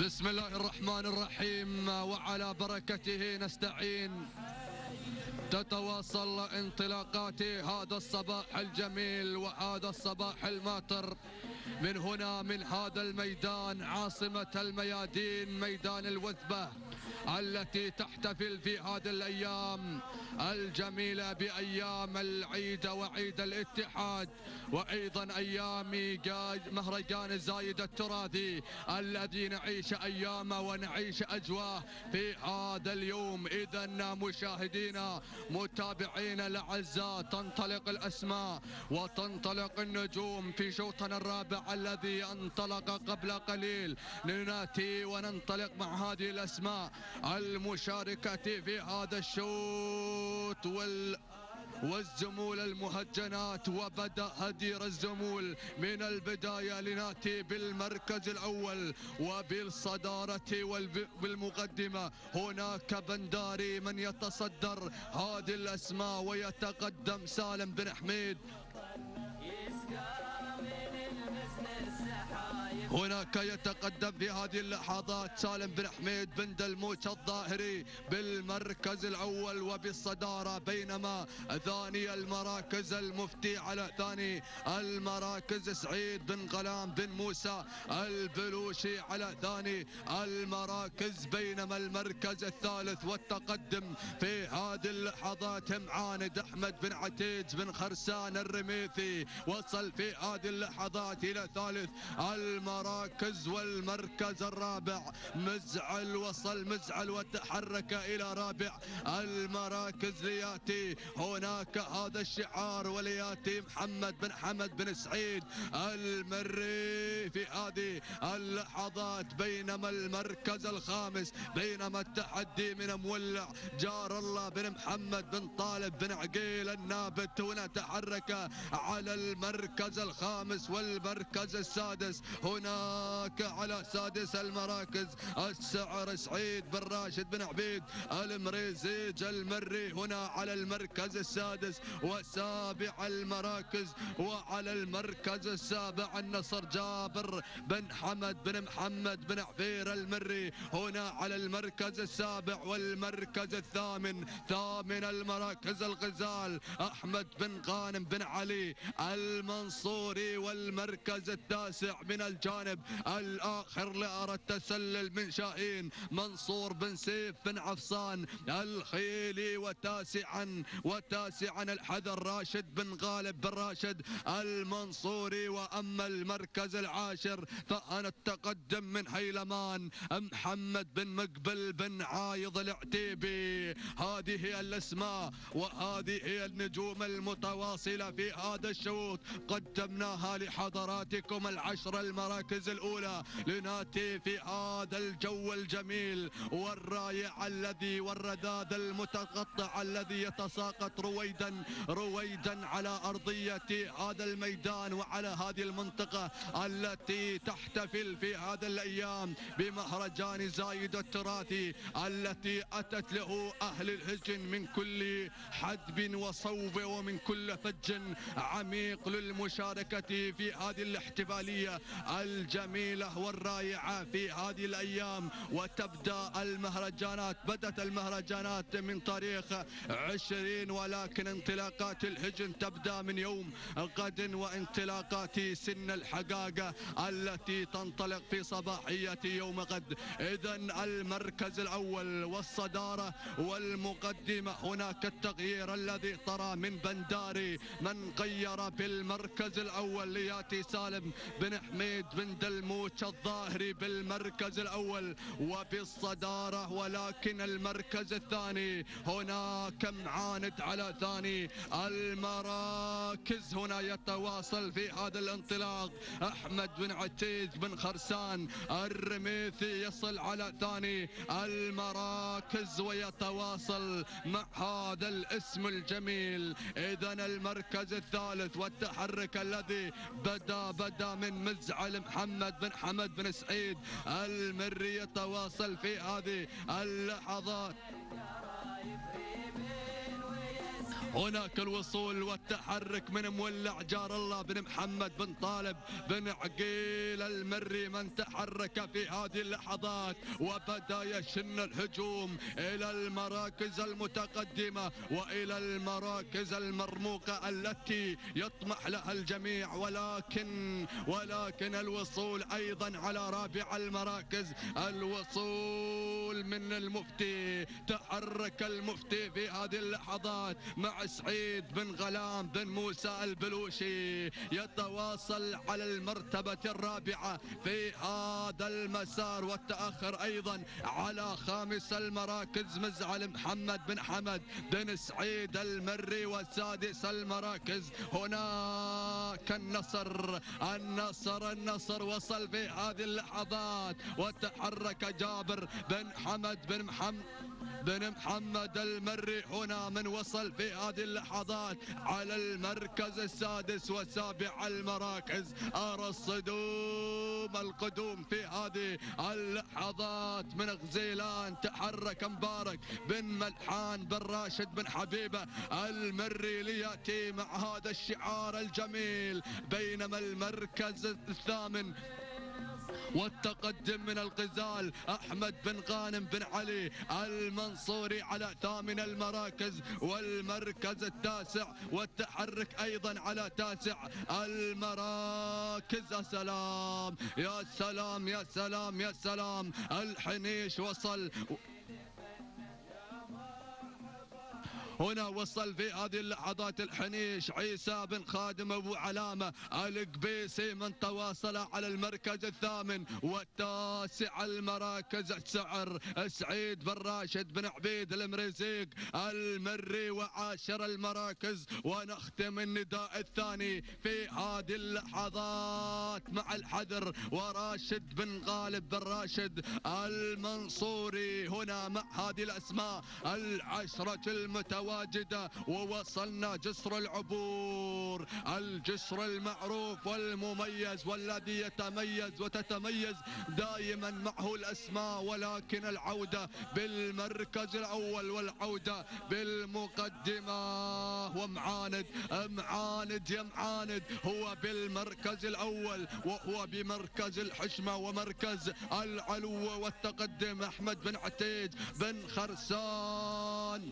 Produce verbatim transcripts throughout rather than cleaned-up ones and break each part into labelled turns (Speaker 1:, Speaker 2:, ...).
Speaker 1: بسم الله الرحمن الرحيم، وعلى بركته نستعين. تتواصل انطلاقات هذا الصباح الجميل وهذا الصباح الماطر من هنا، من هذا الميدان، عاصمة الميادين، ميدان الوثبة، التي تحتفل في هذه الأيام الجميلة بأيام العيد وعيد الاتحاد، وأيضا أيام مهرجان الزايد التراثي الذي نعيش أيامه ونعيش أجواء في هذا اليوم. إذا مشاهدينا متابعينا الأعزاء، تنطلق الأسماء وتنطلق النجوم في شوطنا الرابع الذي انطلق قبل قليل. نناتي وننطلق مع هذه الأسماء المشاركة في هذا الشوط وال والزمول المهجنات، وبدأ هدير الزمول من البداية. لناتي بالمركز الأول وبالصدارة وبالمقدمة هناك بنداري من يتصدر هذه الأسماء، ويتقدم سالم بن حميد. هناك يتقدم في هذه اللحظات سالم بن حميد بن دلموش الظاهري بالمركز الأول وبالصدارة، بينما ثاني المراكز المفتي على ثاني المراكز سعيد بن غلام بن موسى البلوشي على ثاني المراكز، بينما المركز الثالث والتقدم في هذه اللحظات معاند أحمد بن عتيج بن خرسان الرميثي، وصل في هذه اللحظات إلى ثالث المراكز. مراكز والمركز الرابع مزعل، وصل مزعل وتحرك إلى رابع المراكز لياتي هناك هذا الشعار ولياتي محمد بن حمد بن سعيد المري في هذه اللحظات، بينما المركز الخامس بينما التحدي من مولع جار الله بن محمد بن طالب بن عقيل النابت، هنا تحرك على المركز الخامس والمركز السادس. هناك على سادس المراكز السعر سعيد بن راشد بن عبيد المريزيج المري، هنا على المركز السادس وسابع المراكز. وعلى المركز السابع النصر جابر بن حمد بن محمد بن عفير المري، هنا على المركز السابع والمركز الثامن. ثامن المراكز الغزال احمد بن غانم بن علي المنصوري، والمركز التاسع من الجانب الآخر لأرى التسلل من شاهين منصور بن سيف بن عفصان الخيلي، وتاسعا وتاسعا الحذر راشد بن غالب بن راشد المنصوري. وأما المركز العاشر فأنا التقدم من هيلمان محمد بن مقبل بن عايض العتيبي. هذه هي الأسماء وهذه هي النجوم المتواصلة في هذا الشوط، قدمناها لحضراتكم العشر المراكز الأولى. لناتي في هذا الجو الجميل والرائع الذي والرذاذ المتقطع الذي يتساقط رويدا رويدا على أرضية هذا الميدان وعلى هذه المنطقة التي تحتفل في هذا الأيام بمهرجان زايد التراثي، التي أتت له أهل الهجن من كل حدب وصوب ومن كل فج عميق للمشاركة في هذه الاحتفالية الجميلة والرائعة في هذه الأيام. وتبدأ المهرجانات، بدأت المهرجانات من تاريخ عشرين، ولكن انطلاقات الهجن تبدأ من يوم غد، وانطلاقات سن الحقاقة التي تنطلق في صباحية يوم غد. إذا المركز الأول والصدارة والمقدمة، هناك التغيير الذي طرى من بنداري من غير بالمركز الأول لياتي سالم بن حميد بن دلموش الظاهري بالمركز الأول وبالصدارة، ولكن المركز الثاني هناك معاند على ثاني المراكز. هنا يتواصل في هذا الانطلاق أحمد بن عتيج بن خرسان الرميثي، يصل على ثاني المراكز ويتواصل مع هذا الاسم الجميل. إذا المركز الثالث والتحرك الذي بدا بدا من مزعل محمد بن حمد بن سعيد المري يتواصل في هذه اللحظات. هناك الوصول والتحرك من مولع جار الله بن محمد بن طالب بن عقيل المري، من تحرك في هذه اللحظات وبدأ يشن الهجوم إلى المراكز المتقدمة وإلى المراكز المرموقة التي يطمح لها الجميع، ولكن ولكن الوصول أيضا على رابع المراكز، الوصول من المفتي. تحرك المفتي في هذه اللحظات مع سعيد بن غلام بن موسى البلوشي، يتواصل على المرتبة الرابعة في هذا المسار، والتأخر أيضا على خامس المراكز مزعل محمد بن حمد بن سعيد المري، وسادس المراكز هناك النصر النصر النصر وصل في هذه اللحظات، وتحرك جابر بن حمد بن محمد بن محمد المري هنا من وصل في هذه اللحظات على المركز السادس وسابع المراكز. أرى الصدوم القدوم في هذه اللحظات من غزيلان. تحرك مبارك بن ملحان بن راشد بن حبيبة المري ليأتي مع هذا الشعار الجميل، بينما المركز الثامن والتقدم من الغزال أحمد بن غانم بن علي المنصوري على ثامن المراكز، والمركز التاسع والتحرك أيضا على تاسع المراكز. يا سلام يا سلام يا سلام يا سلام، الحنيش وصل هنا، وصل في هذه اللحظات الحنيش عيسى بن خادم أبو علامة القبيسي من تواصل على المركز الثامن والتاسع المراكز. السعر سعيد بن راشد بن عبيد المريزيق المري وعاشر المراكز. ونختم النداء الثاني في هذه اللحظات مع الحذر وراشد بن غالب بن راشد المنصوري هنا مع هذه الأسماء العشرة المتواجدة. ووصلنا جسر العبور، الجسر المعروف والمميز والذي يتميز وتتميز دائما معه الأسماء، ولكن العودة بالمركز الأول والعودة بالمقدمة. ومعاند معاند يا معاند هو بالمركز الأول، وهو بمركز الحشمة ومركز العلو والتقدم. أحمد بن عتيج بن خرسان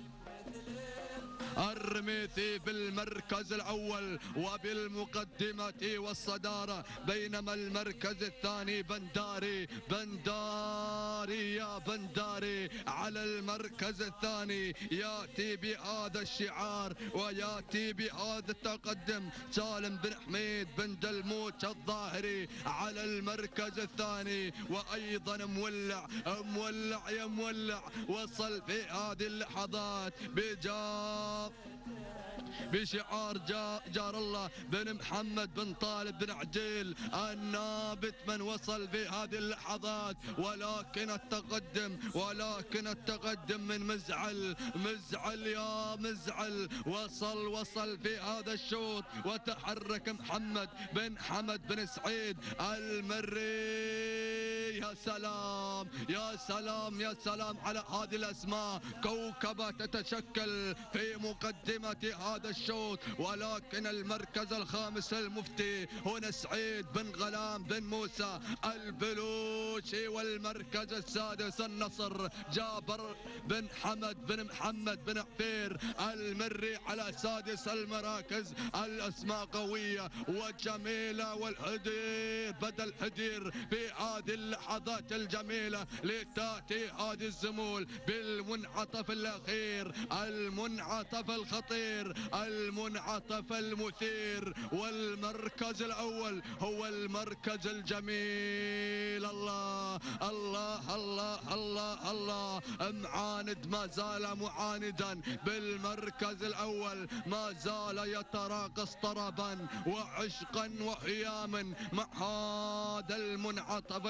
Speaker 1: الرميثي بالمركز الأول وبالمقدمة والصدارة، بينما المركز الثاني بنداري بنداري يا بنداري على المركز الثاني يأتي بهذا الشعار ويأتي بهذا التقدم. سالم بن حميد بن دلموت الظاهري على المركز الثاني، وأيضا مولع مولع يا مولع وصل في هذه اللحظات بجاب بشعار جار الله بن محمد بن طالب بن عجيل النابت من وصل في هذه اللحظات. ولكن التقدم ولكن التقدم من مزعل مزعل يا مزعل وصل وصل في هذا الشوط، وتحرك محمد بن حمد بن سعيد المري. يا سلام يا سلام يا سلام على هذه الأسماء، كوكبة تتشكل في مقدمة هذا الشوط. ولكن المركز الخامس المفتي هنا سعيد بن غلام بن موسى البلوشي، والمركز السادس النصر جابر بن حمد بن محمد بن عفير المري على سادس المراكز. الأسماء قوية وجميلة، والهدير بدل هدير في هذه اللحظات الجميلة لتأتي هذه الزمول بالمنعطف الأخير، المنعطف الخطير، المنعطف المثير. والمركز الأول هو المركز الجميل. الله الله الله الله الله، معاند ما زال معاندا بالمركز الأول، ما زال يتراقص طربا وعشقا وهياما مع هذا المنعطف الأخير.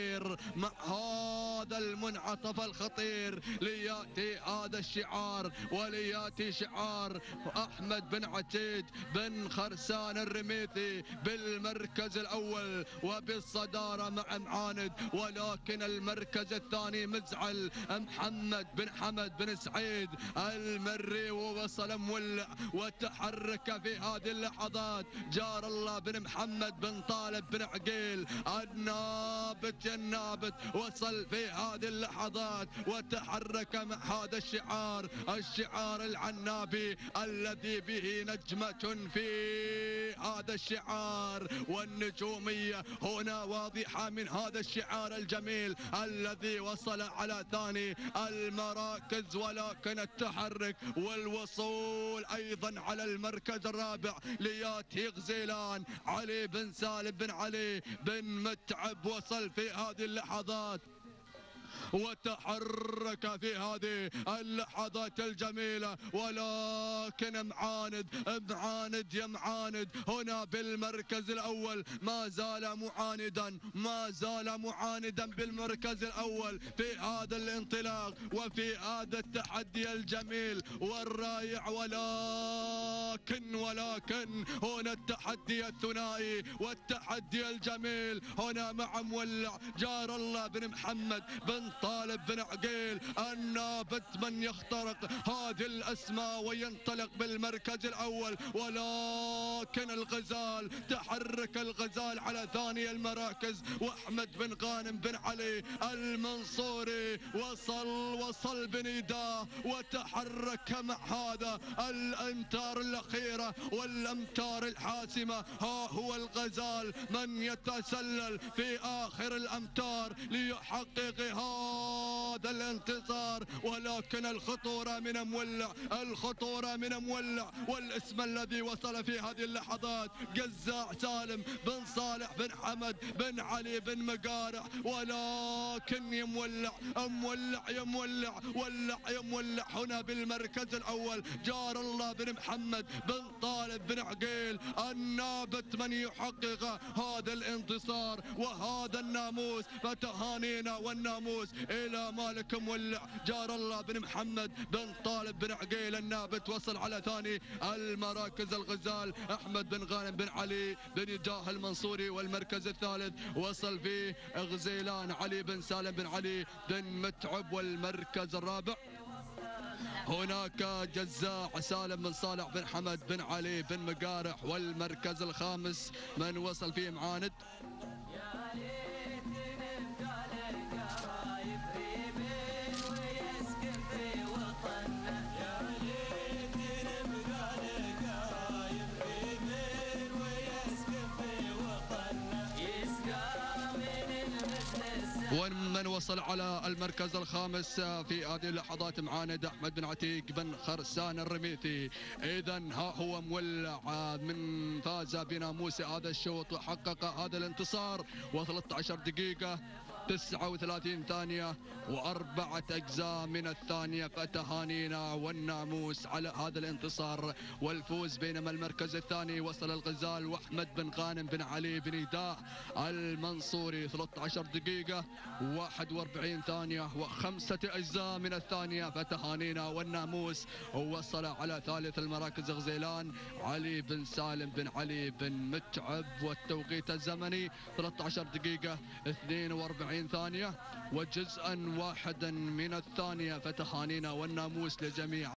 Speaker 1: الأخير مع هذا المنعطف الخطير ليأتي هذا الشعار وليأتي شعار أحمد بن عتيج بن خرسان الرميثي بالمركز الأول وبالصدارة مع معاند، ولكن المركز الثاني مزعل محمد بن حمد بن سعيد المري، ووصل مولع وتحرك في هذه اللحظات جار الله بن محمد بن طالب بن عقيل النابت يا النابت، وصل في هذه اللحظات وتحرك مع هذا الشعار الشعار العنابي الذي به نجمة في هذا الشعار، والنجومية هنا واضحة من هذا الشعار الجميل الذي وصل على ثاني المراكز، ولكن التحرك والوصول أيضا على المركز الرابع لياتي غزيلان علي بن سالم بن علي بن متعب، وصل في هذه اللحظات وتحرك في هذه اللحظات الجميلة، ولكن معاند معاند يا معاند هنا بالمركز الأول ما زال معاندا ما زال معاندا بالمركز الأول في هذا الانطلاق وفي هذا التحدي الجميل والرائع، ولكن ولكن هنا التحدي الثنائي والتحدي الجميل هنا مع مولع جار الله بن محمد بن طالب بن عقيل النابت من يخترق هذه الأسماء وينطلق بالمركز الأول، ولكن الغزال تحرك الغزال على ثاني المراكز، وأحمد بن غانم بن علي المنصوري وصل وصل بنداه وتحرك مع هذا الأمتار الأخيرة والأمتار الحاسمة. ها هو الغزال من يتسلل في آخر الأمتار ليحقق هذا الانتصار، ولكن الخطورة من مولع الخطورة من مولع والاسم الذي وصل في هذه اللحظات جزاع سالم بن صالح بن حمد بن علي بن مقارع، ولكن يمولع مولع يمولع ولع يمولع هنا بالمركز الأول جار الله بن محمد بن طالب بن عقيل النابت من يحقق هذا الانتصار وهذا الناموس، فتهانينا والناموس إلى مالك مولع جار الله بن محمد بن طالب بن عقيل النابت. وصل على ثاني المراكز الغزال أحمد بن غانم بن علي بن جاه المنصوري، والمركز الثالث وصل فيه غزيلان علي بن سالم بن علي بن متعب، والمركز الرابع هناك جزاع سالم بن صالح بن حمد بن علي بن مقارح، والمركز الخامس من وصل فيه معاند ومن وصل على المركز الخامس في هذه اللحظات معاند أحمد بن عتيق بن خرسان الرميثي. إذا ها هو مولع من فاز بناموس هذا الشوط وحقق هذا الانتصار وثلاثة عشر دقيقة تسعة وثلاثين ثانية وأربعة أجزاء من الثانية، فتهانينا والناموس على هذا الانتصار والفوز. بينما المركز الثاني وصل الغزال وأحمد بن غانم بن علي بن إيداه المنصوري ثلاثة عشر دقيقة واحد وأربعين ثانية وخمسة أجزاء من الثانية، فتهانينا والناموس. ووصل على ثالث المراكز غزيلان علي بن سالم بن علي بن متعب، والتوقيت الزمني ثلاثة عشر دقيقة اثنين وأربعين ثانية وجزءا واحدا من الثانية، فتهانينا والناموس لجميع